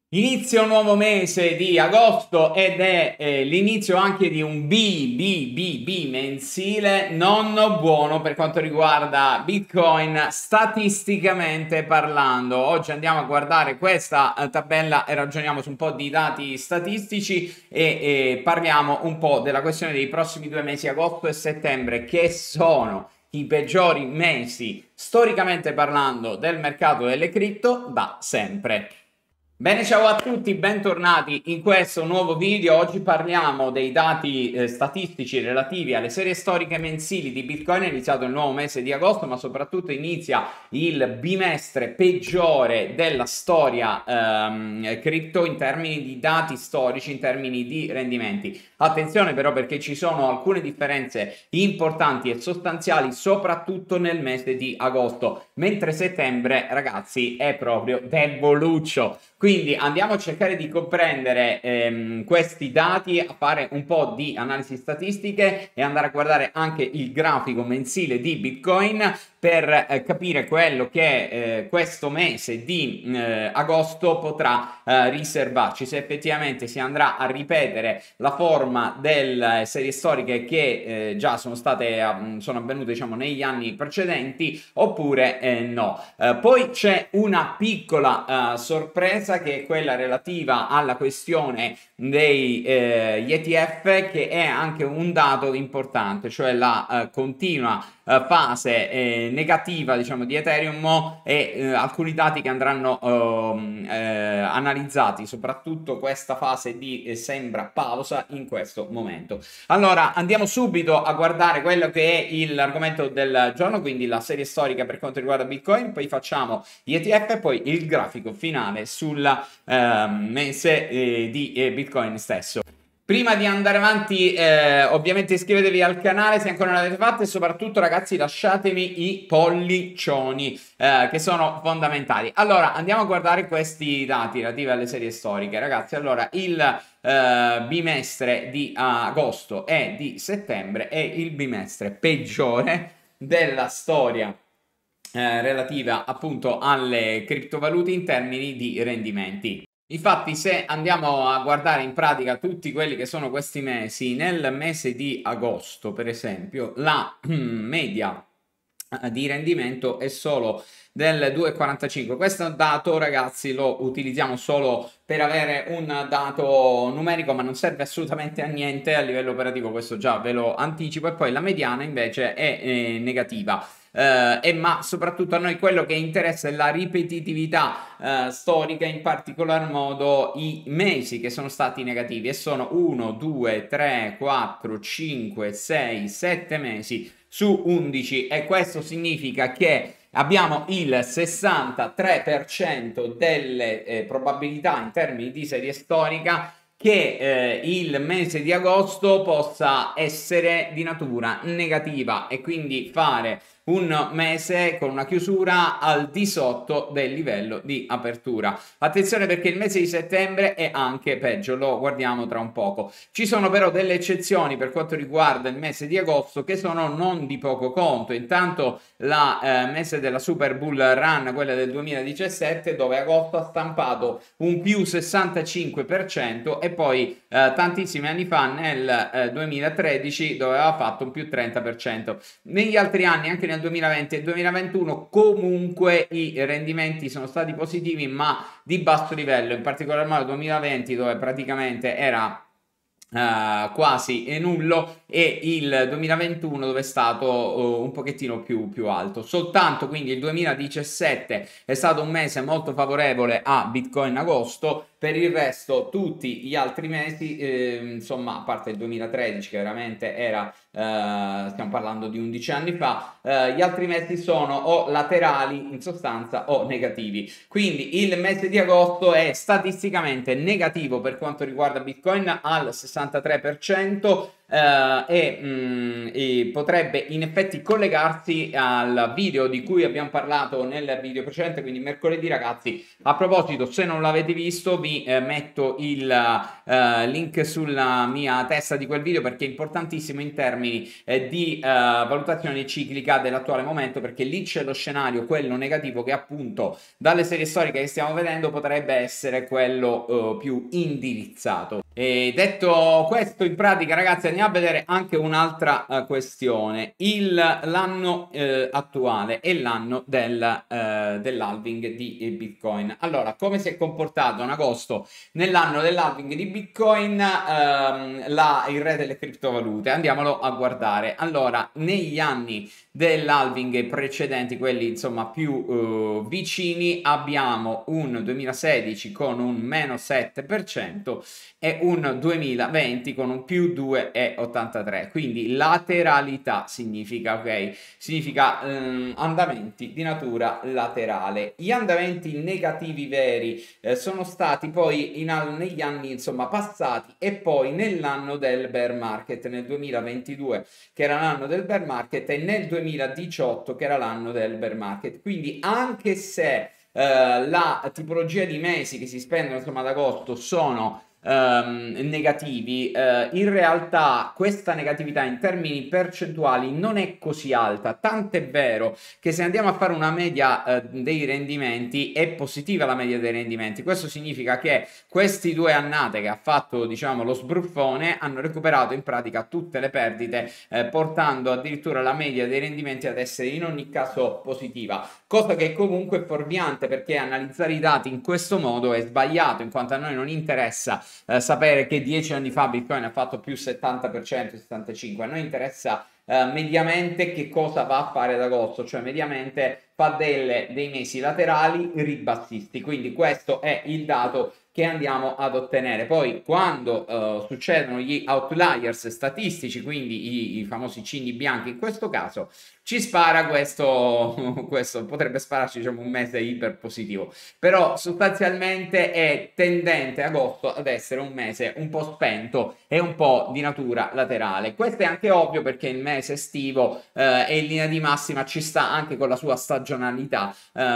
Inizia un nuovo mese di agosto ed è l'inizio anche di un B mensile non buono per quanto riguarda Bitcoin statisticamente parlando. Oggi andiamo a guardare questa tabella e ragioniamo su un po' di dati statistici e parliamo un po' della questione dei prossimi 2 mesi, agosto e settembre, che sono i peggiori mesi storicamente parlando del mercato delle cripto da sempre. Bene, ciao a tutti, bentornati in questo nuovo video. Oggi parliamo dei dati statistici relativi alle serie storiche mensili di Bitcoin. È iniziato il nuovo mese di agosto, ma soprattutto inizia il bimestre peggiore della storia cripto in termini di dati storici, in termini di rendimenti. Attenzione però, perché ci sono alcune differenze importanti e sostanziali, soprattutto nel mese di agosto, mentre settembre, ragazzi, è proprio deboluccio. Quindi andiamo a cercare di comprendere questi dati, a fare un po' di analisi statistiche e andare a guardare anche il grafico mensile di Bitcoin per capire quello che questo mese di agosto potrà riservarci, se effettivamente si andrà a ripetere la forma delle serie storiche che già sono avvenute, diciamo, negli anni precedenti, oppure no. Poi c'è una piccola sorpresa, che è quella relativa alla questione degli ETF, che è anche un dato importante, cioè la continua fase negativa, diciamo, di Ethereum e alcuni dati che andranno analizzati, soprattutto questa fase di sembra pausa in questo momento. Allora andiamo subito a guardare quello che è l'argomento del giorno, quindi la serie storica per quanto riguarda Bitcoin, poi facciamo gli ETF e poi il grafico finale sul mese di Bitcoin stesso. Prima di andare avanti, ovviamente iscrivetevi al canale se ancora non l'avete fatto, e soprattutto, ragazzi, lasciatemi i pollicioni che sono fondamentali. Allora andiamo a guardare questi dati relativi alle serie storiche, ragazzi. Allora, il bimestre di agosto e di settembre è il bimestre peggiore della storia relativa appunto alle criptovalute in termini di rendimenti. Infatti, se andiamo a guardare in pratica tutti quelli che sono questi mesi, nel mese di agosto, per esempio, la media di rendimento è solo del 2,45. Questo dato, ragazzi, lo utilizziamo solo per avere un dato numerico, ma non serve assolutamente a niente a livello operativo, questo già ve lo anticipo. E poi la mediana invece è negativa. Ma soprattutto a noi quello che interessa è la ripetitività storica, in particolar modo i mesi che sono stati negativi, e sono 1, 2, 3, 4, 5, 6, 7 mesi su 11, e questo significa che abbiamo il 63% delle probabilità in termini di serie storica che il mese di agosto possa essere di natura negativa e quindi fare un mese con una chiusura al di sotto del livello di apertura. Attenzione, perché il mese di settembre è anche peggio, lo guardiamo tra un poco. Ci sono però delle eccezioni per quanto riguarda il mese di agosto che sono non di poco conto. Intanto la mese della Super Bull Run, quella del 2017, dove agosto ha stampato un più 65%, e poi tantissimi anni fa nel 2013 dove aveva fatto un più 30%. Negli altri anni, anche nel 2020 e 2021, comunque i rendimenti sono stati positivi, ma di basso livello, in particolar modo 2020, dove praticamente era quasi nullo, e il 2021 dove è stato un pochettino più alto. Soltanto quindi il 2017 è stato un mese molto favorevole a Bitcoin agosto. Per il resto tutti gli altri mesi, insomma, a parte il 2013 che veramente era, stiamo parlando di 11 anni fa, gli altri mesi sono o laterali in sostanza o negativi. Quindi il mese di agosto è statisticamente negativo per quanto riguarda Bitcoin al 63%, e potrebbe in effetti collegarsi al video di cui abbiamo parlato nel video precedente, quindi mercoledì, ragazzi. A proposito, se non l'avete visto, vi metto il link sulla mia testa di quel video, perché è importantissimo in termini di valutazione ciclica dell'attuale momento, perché lì c'è lo scenario, quello negativo, che appunto dalle serie storiche che stiamo vedendo potrebbe essere quello più indirizzato. E detto questo, in pratica, ragazzi, andiamo a vedere anche un'altra questione. L'anno attuale è l'anno dell'halving di Bitcoin. Allora, come si è comportato in agosto nell'anno dell'halving di Bitcoin il re delle criptovalute? Andiamolo a guardare. Allora, negli anni dell'halving precedenti, quelli insomma più vicini, abbiamo un 2016 con un meno 7% e un 2020 con un più 2,83. Quindi lateralità significa, ok? Significa andamenti di natura laterale. Gli andamenti negativi veri sono stati poi negli anni insomma passati, e poi nell'anno del bear market, nel 2022 che era l'anno del bear market, e nel 2018 che era l'anno del bear market. Quindi anche se la tipologia di mesi che si spendono insomma ad agosto sono negativi, in realtà questa negatività in termini percentuali non è così alta, tant'è vero che se andiamo a fare una media dei rendimenti, è positiva la media dei rendimenti. Questo significa che questi due annate che ha fatto, diciamo, lo sbruffone hanno recuperato in pratica tutte le perdite, portando addirittura la media dei rendimenti ad essere in ogni caso positiva, cosa che comunque è fuorviante, perché analizzare i dati in questo modo è sbagliato, in quanto a noi non interessa sapere che 10 anni fa Bitcoin ha fatto più 70%, 75%. A noi interessa mediamente che cosa va a fare ad agosto, cioè mediamente fa dei mesi laterali ribassisti. Quindi questo è il dato che andiamo ad ottenere. Poi quando succedono gli outliers statistici, quindi i famosi cigni bianchi in questo caso, ci spara questo potrebbe spararci, diciamo, un mese iper positivo, però sostanzialmente è tendente agosto ad essere un mese un po' spento e un po' di natura laterale. Questo è anche ovvio, perché il mese estivo e in linea di massima ci sta anche con la sua stagionalità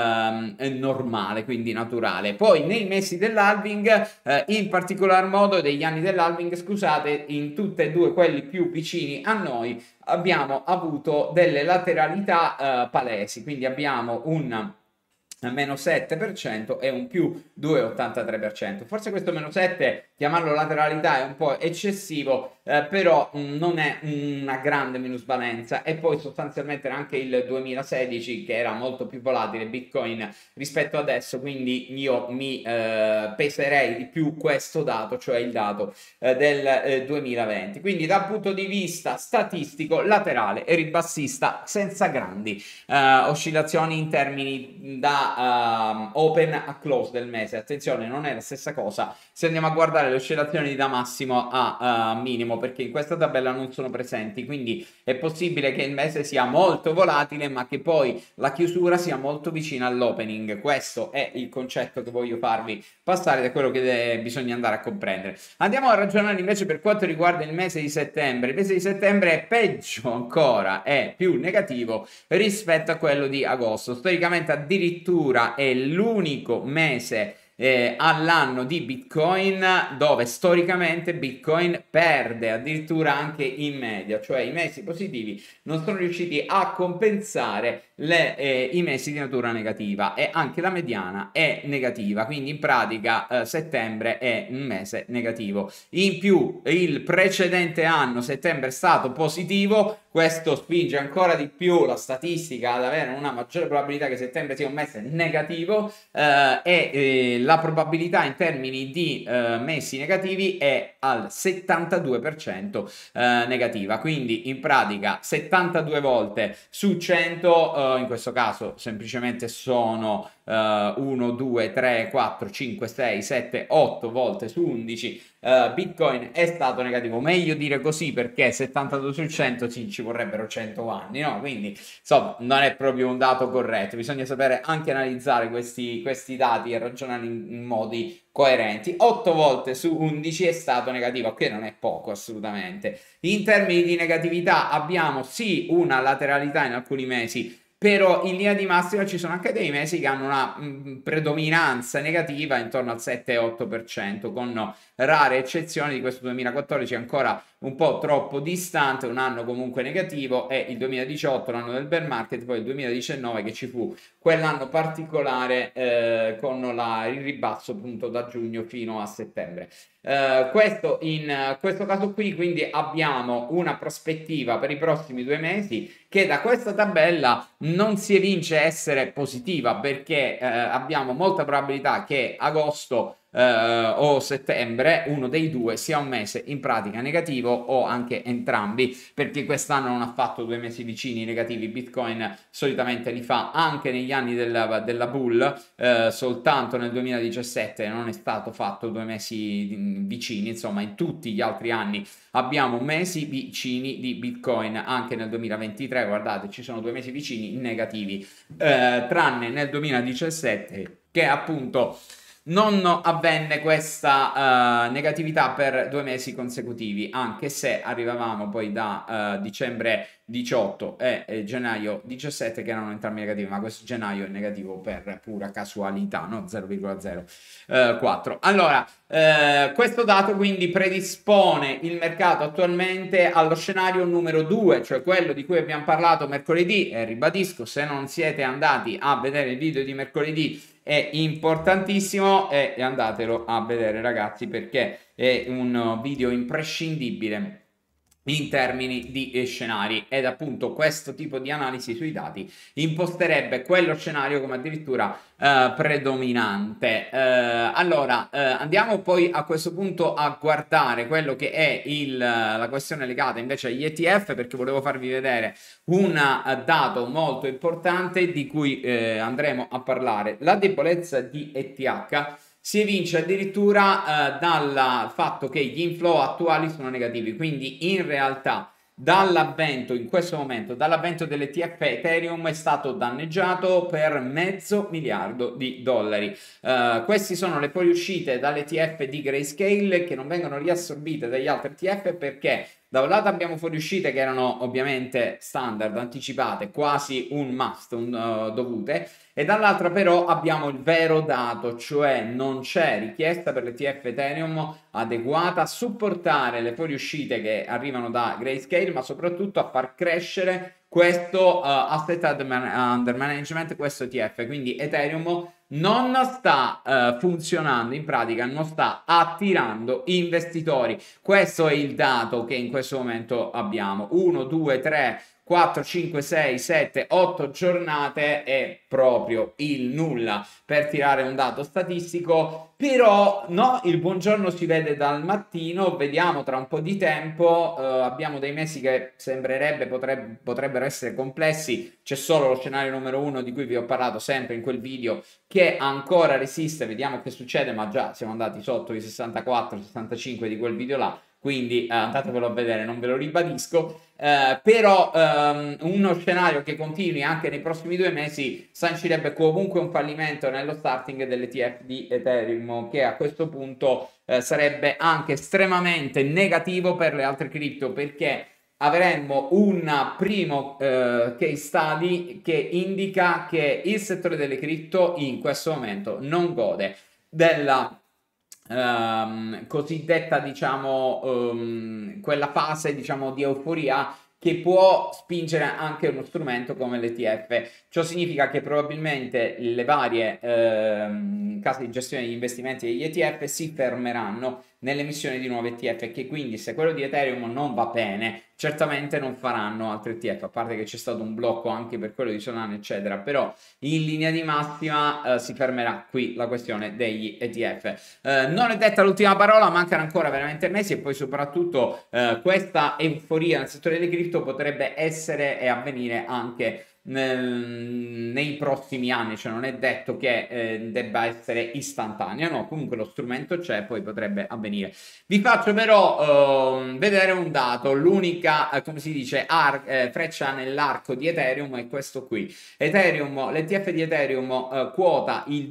normale, quindi naturale. Poi nei mesi dell'halving, in particolar modo degli anni dell'halving, scusate, in tutte e due quelli più vicini a noi, abbiamo avuto delle lateralità palesi, quindi abbiamo un meno 7% e un più 2,83%. Forse questo meno 7, chiamarlo lateralità è un po' eccessivo, però non è una grande minusvalenza. E poi sostanzialmente anche il 2016, che era molto più volatile Bitcoin rispetto adesso, quindi io mi peserei di più questo dato, cioè il dato del 2020. Quindi dal punto di vista statistico, laterale e ribassista, senza grandi oscillazioni in termini da open a close del mese. Attenzione, non è la stessa cosa se andiamo a guardare le oscillazioni da massimo a minimo, perché in questa tabella non sono presenti. Quindi è possibile che il mese sia molto volatile, ma che poi la chiusura sia molto vicina all'opening. Questo è il concetto che voglio farvi passare, da quello che bisogna andare a comprendere. Andiamo a ragionare invece per quanto riguarda il mese di settembre. Il mese di settembre è peggio ancora, è più negativo rispetto a quello di agosto. Storicamente addirittura è l'unico mese all'anno di Bitcoin dove storicamente Bitcoin perde, addirittura anche in media, cioè i mesi positivi non sono riusciti a compensare i mesi di natura negativa, e anche la mediana è negativa. Quindi in pratica settembre è un mese negativo. In più il precedente anno settembre è stato positivo. Questo spinge ancora di più la statistica ad avere una maggiore probabilità che settembre sia un mese negativo, e la probabilità in termini di mesi negativi è al 72% negativa. Quindi in pratica 72 volte su 100, in questo caso semplicemente sono 1, 2, 3, 4, 5, 6, 7, 8 volte su 11 Bitcoin è stato negativo. Meglio dire così, perché 72 su 100 ci vorrebbero 100 anni, no? Quindi insomma non è proprio un dato corretto, bisogna sapere anche analizzare questi dati e ragionare in modi coerenti. 8 volte su 11 è stato negativo, che non è poco assolutamente. In termini di negatività abbiamo sì una lateralità in alcuni mesi, però in linea di massima ci sono anche dei mesi che hanno una predominanza negativa intorno al 7-8%, con rare eccezioni. Di questo 2014 ancora un po' troppo distante, un anno comunque negativo, e il 2018 l'anno del bear market, poi il 2019 che ci fu quell'anno particolare con il ribasso appunto da giugno fino a settembre. Questo in questo caso qui, quindi abbiamo una prospettiva per i prossimi 2 mesi che da questa tabella non si evince essere positiva, perché abbiamo molta probabilità che agosto o settembre, uno dei due, sia un mese in pratica negativo, o anche entrambi, perché quest'anno non ha fatto 2 mesi vicini negativi. Bitcoin solitamente li fa anche negli anni della bull, soltanto nel 2017 non è stato fatto 2 mesi vicini. Insomma, in tutti gli altri anni abbiamo mesi vicini di Bitcoin. Anche nel 2023, guardate, ci sono 2 mesi vicini negativi, tranne nel 2017 che appunto non avvenne questa negatività per 2 mesi consecutivi, anche se arrivavamo poi da dicembre 18 e gennaio 17 che erano entrambi negativi, ma questo gennaio è negativo per pura casualità, no? 0,04. Allora, questo dato quindi predispone il mercato attualmente allo scenario numero 2, cioè quello di cui abbiamo parlato mercoledì. E ribadisco, se non siete andati a vedere il video di mercoledì, è importantissimo e andatelo a vedere, ragazzi, perché è un video imprescindibile in termini di scenari, ed appunto questo tipo di analisi sui dati imposterebbe quello scenario come addirittura predominante. Allora andiamo poi a questo punto a guardare quello che è la questione legata invece agli ETF, perché volevo farvi vedere un dato molto importante di cui andremo a parlare. La debolezza di ETH si evince addirittura dal fatto che gli inflow attuali sono negativi, quindi in realtà dall'avvento, in questo momento, dall'avvento dell'ETF, Ethereum è stato danneggiato per $500 miliardi. Queste sono le fuoriuscite dall'ETF di Grayscale, che non vengono riassorbite dagli altri ETF, perché da un lato abbiamo fuoriuscite che erano ovviamente standard, anticipate, quasi un must, dovute, e dall'altra però abbiamo il vero dato, cioè non c'è richiesta per l'ETF Ethereum adeguata a supportare le fuoriuscite che arrivano da Grayscale, ma soprattutto a far crescere questo asset under management, questo ETF. Quindi Ethereum non sta funzionando, in pratica non sta attirando investitori. Questo è il dato che in questo momento abbiamo. 1, 2, 3, 4, 5, 6, 7, 8 giornate è proprio il nulla per tirare un dato statistico. Però no, il buongiorno si vede dal mattino, vediamo tra un po' di tempo. Abbiamo dei mesi che sembrerebbe potrebbero essere complessi. C'è solo lo scenario numero 1 di cui vi ho parlato sempre in quel video, che ancora resiste. Vediamo che succede, ma già siamo andati sotto i 64-65 di quel video là, quindi andatevelo a vedere, non ve lo ribadisco. Però uno scenario che continui anche nei prossimi 2 mesi sancirebbe comunque un fallimento nello starting dell'ETF di Ethereum, che a questo punto sarebbe anche estremamente negativo per le altre cripto, perché avremmo un primo case study che indica che il settore delle cripto in questo momento non gode della cosiddetta, diciamo, quella fase, diciamo, di euforia che può spingere anche uno strumento come l'ETF. Ciò significa che probabilmente le varie case di gestione degli investimenti degli ETF si fermeranno nell'emissione di nuovi ETF, che quindi, se quello di Ethereum non va bene, certamente non faranno altri ETF, a parte che c'è stato un blocco anche per quello di Solana eccetera. Però in linea di massima si fermerà qui la questione degli ETF. Non è detta l'ultima parola, mancano ancora veramente mesi, e poi soprattutto questa euforia nel settore delle cripto potrebbe essere e avvenire anche nei prossimi anni, cioè non è detto che debba essere istantanea, no, comunque lo strumento c'è, poi potrebbe avvenire. Vi faccio però vedere un dato, l'unica, come si dice, freccia nell'arco di Ethereum è questo qui. Ethereum, l'ETF di Ethereum quota il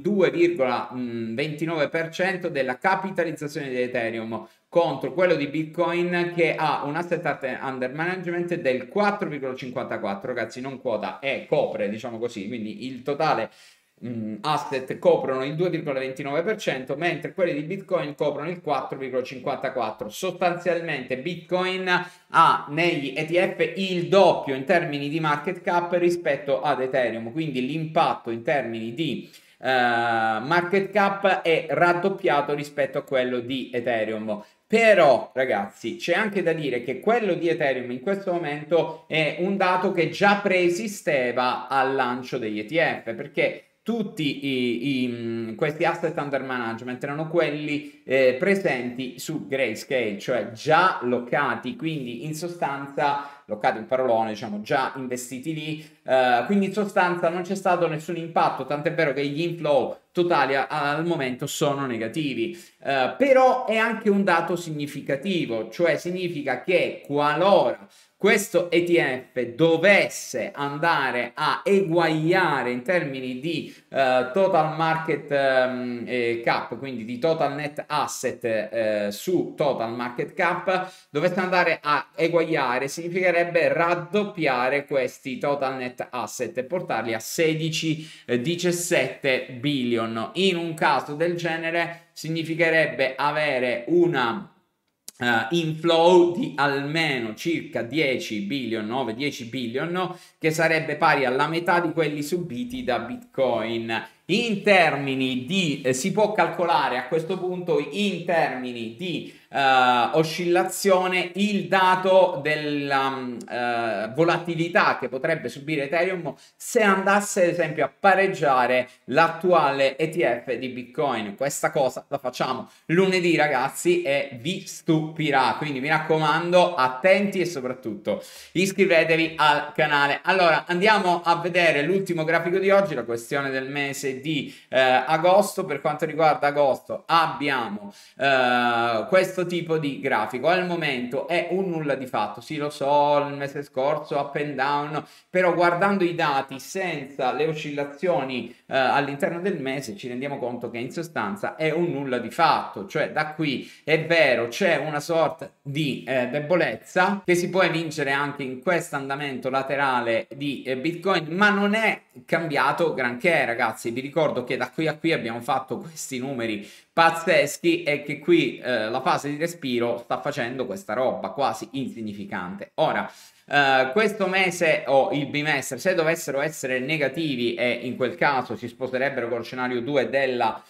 2,29% della capitalizzazione di Ethereum contro quello di Bitcoin che ha un asset under management del 4,54, ragazzi, non quota, copre, diciamo così, quindi il totale asset coprono il 2,29%, mentre quelli di Bitcoin coprono il 4,54%. Sostanzialmente Bitcoin ha negli ETF il doppio in termini di market cap rispetto ad Ethereum, quindi l'impatto in termini di market cap è raddoppiato rispetto a quello di Ethereum. Però, ragazzi, c'è anche da dire che quello di Ethereum in questo momento è un dato che già preesisteva al lancio degli ETF, perché tutti questi asset under management erano quelli presenti su Grayscale, cioè già locati, quindi in sostanza, locati in parolone, diciamo già investiti lì, quindi in sostanza non c'è stato nessun impatto, tant'è vero che gli inflow totali al momento sono negativi, però è anche un dato significativo, cioè significa che qualora questo ETF dovesse andare a eguagliare in termini di total market cap, quindi di total net asset su total market cap, dovesse andare a eguagliare, significherebbe raddoppiare questi total net asset e portarli a 16-17 billion. In un caso del genere significherebbe avere una inflow di almeno circa 10 billion, 9-10 billion, che sarebbe pari alla metà di quelli subiti da Bitcoin. In termini di, si può calcolare a questo punto in termini di oscillazione il dato della volatilità che potrebbe subire Ethereum se andasse ad esempio a pareggiare l'attuale ETF di Bitcoin. Questa cosa la facciamo lunedì, ragazzi, e vi stupirà, quindi mi raccomando, attenti e soprattutto iscrivetevi al canale. Allora andiamo a vedere l'ultimo grafico di oggi, la questione del mese di agosto. Per quanto riguarda agosto abbiamo questo tipo di grafico. Al momento è un nulla di fatto, sì lo so, il mese scorso up and down, però guardando i dati senza le oscillazioni all'interno del mese ci rendiamo conto che in sostanza è un nulla di fatto, cioè da qui è vero c'è una sorta di debolezza che si può evincere anche in questo andamento laterale di Bitcoin, ma non è cambiato granché, ragazzi. Vi ricordo che da qui a qui abbiamo fatto questi numeri pazzeschi e che qui la fase di respiro sta facendo questa roba quasi insignificante. Ora questo mese o il bimestre, se dovessero essere negativi e in quel caso si sposerebbero col scenario 2 della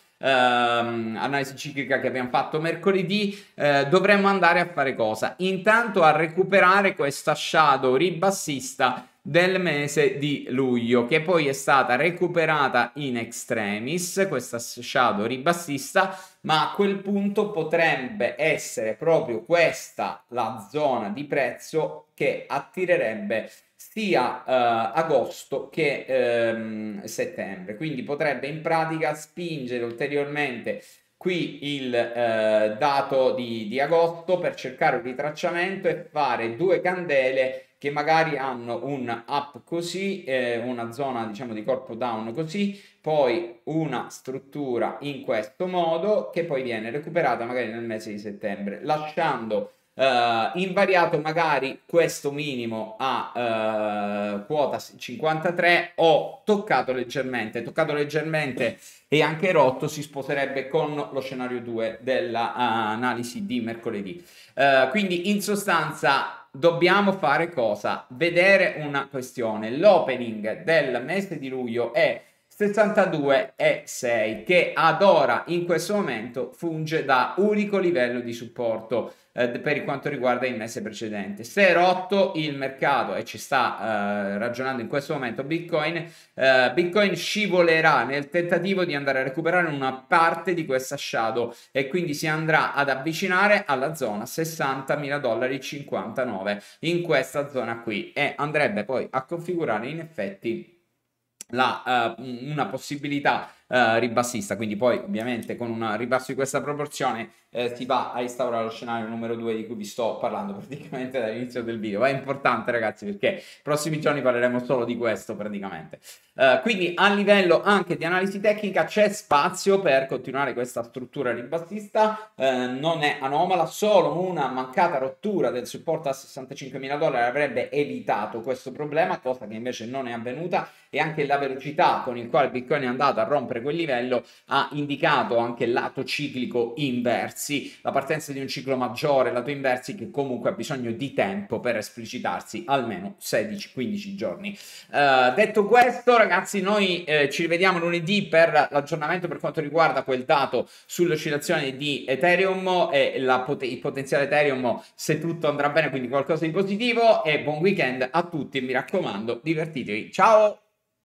analisi ciclica che abbiamo fatto mercoledì, dovremmo andare a fare cosa? Intanto a recuperare questa shadow ribassista del mese di luglio, che poi è stata recuperata in extremis, questa shadow ribassista, ma a quel punto potrebbe essere proprio questa la zona di prezzo che attirerebbe sia agosto che settembre, quindi potrebbe in pratica spingere ulteriormente qui il dato di agosto per cercare un ritracciamento e fare due candele che magari hanno un up così, una zona diciamo di corpo down così, poi una struttura in questo modo che poi viene recuperata magari nel mese di settembre, lasciando invariato magari questo minimo a quota 53 o toccato leggermente e anche rotto si sposerebbe con lo scenario 2 dell'analisi di mercoledì. Quindi in sostanza dobbiamo fare cosa? Vedere una questione. L'opening del mese di luglio è 62,6 che ad ora in questo momento funge da unico livello di supporto per quanto riguarda il mese precedente. Se è rotto il mercato e ci sta ragionando in questo momento Bitcoin, Bitcoin scivolerà nel tentativo di andare a recuperare una parte di questa shadow e quindi si andrà ad avvicinare alla zona $60.000,59 in questa zona qui e andrebbe poi a configurare in effetti una possibilità ribassista, quindi poi ovviamente con un ribasso di questa proporzione si va a instaurare lo scenario numero 2 di cui vi sto parlando praticamente dall'inizio del video. È importante ragazzi perché prossimi giorni parleremo solo di questo praticamente. Quindi a livello anche di analisi tecnica c'è spazio per continuare questa struttura ribassista, non è anomala, solo una mancata rottura del supporto a $65.000 avrebbe evitato questo problema, cosa che invece non è avvenuta, e anche la velocità con il quale Bitcoin è andato a rompere quel livello ha indicato anche il lato ciclico inversi, la partenza di un ciclo maggiore, lato inversi che comunque ha bisogno di tempo per esplicitarsi, almeno 16-15 giorni. Detto questo ragazzi, noi ci rivediamo lunedì per l'aggiornamento per quanto riguarda quel dato sulle oscillazioni di Ethereum e il potenziale Ethereum, se tutto andrà bene, quindi qualcosa di positivo, e buon weekend a tutti e mi raccomando divertitevi, ciao!